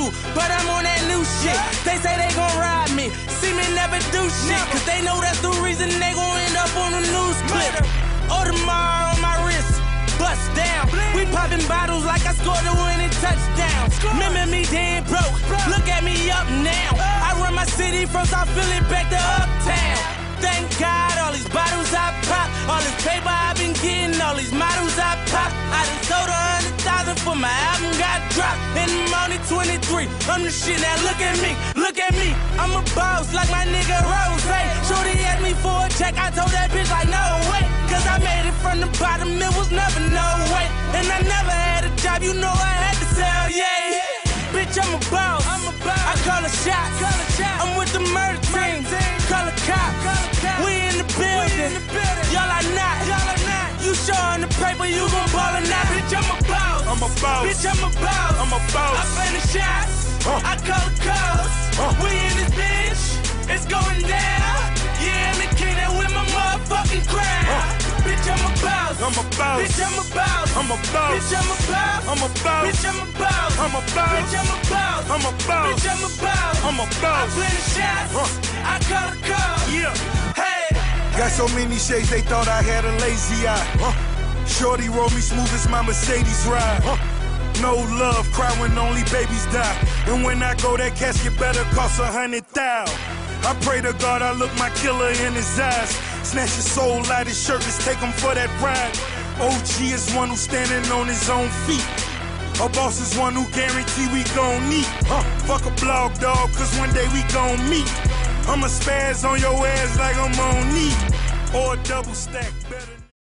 too, but I'm on that new shit. They say they gon' ride me, see me never do shit, cause they know that's the reason they gon' end up on the news clip. Audemars on my wrist, bust down. We popping bottles like I scored a winning touchdown. Remember me dead broke, look at me up now. I run my city from South Philly back to Uptown. Thank God, all these bottles I pop, all this paper I've been getting, all these models I pop. I done sold 100,000 for my album got dropped, and I'm only 23. I'm the shit, now look at me, look at me. I'm a boss like my nigga Rose. Shorty asked me for a check, I told that bitch like no way, cause I made it from the bottom, it was never no way. And I never had a job, you know I had to sell, yeah. Bitch, I'm a boss, I call a shot. I'm with the murder team, call a cop. We in the building, y'all are not. You showing the paper, you gon' ball or not. Bitch, I'm a boss, bitch, I'm a boss. I play the shots, I call the calls. We in this bitch, it's going down. Yeah, I'm the king that with my motherfucking crown. Bitch, I'm a boss, bitch, I'm a boss. Bitch, I'm a boss, bitch, I'm a boss. Bitch, I'm a boss, bitch, I'm a boss. I play the shots, I call the calls. Hey. Got so many shades, they thought I had a lazy eye. Shorty roll me smooth as my Mercedes ride. No love, cry when only babies die. And when I go, that casket better cost 100,000. I pray to God I look my killer in his eyes. Snatch his soul out his shirt, let's take him for that ride. OG is one who's standing on his own feet. A boss is one who guarantee we gon' meet. Fuck a blog, dog, cause one day we gon' meet. I'ma spaz on your ass like I'm on knee. Or a double stack, better.